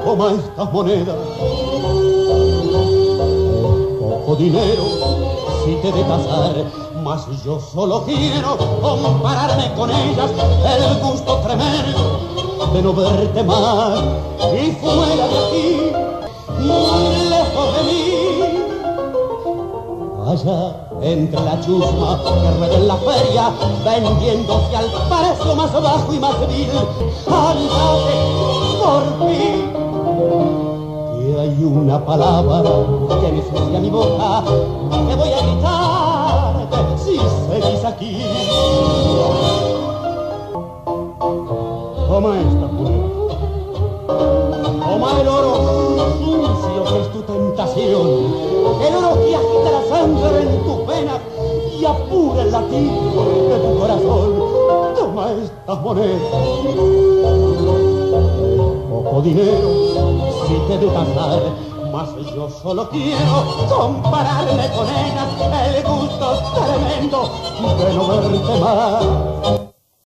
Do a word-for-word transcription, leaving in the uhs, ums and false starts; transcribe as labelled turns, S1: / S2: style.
S1: toma estas monedas. Poco dinero si te de casar, mas yo solo quiero compararme con ellas, el gusto tremendo de no verte más. Y fuera de aquí, muy lejos de mí, allá entre la chusma que rueda en la feria, vendiéndose al precio más bajo y más vil, ándate por mí, que hay una palabra que me sucia mi boca, que voy a gritarte si seguís aquí. Toma esta moneda, toma el oro sucio que es tu tentación, el oro que agita la sangre en tus venas y apura el latir de tu corazón. Toma estas monedas, poco dinero si te de casar, mas yo solo quiero compararme con ellas, el gusto tremendo de no verte más.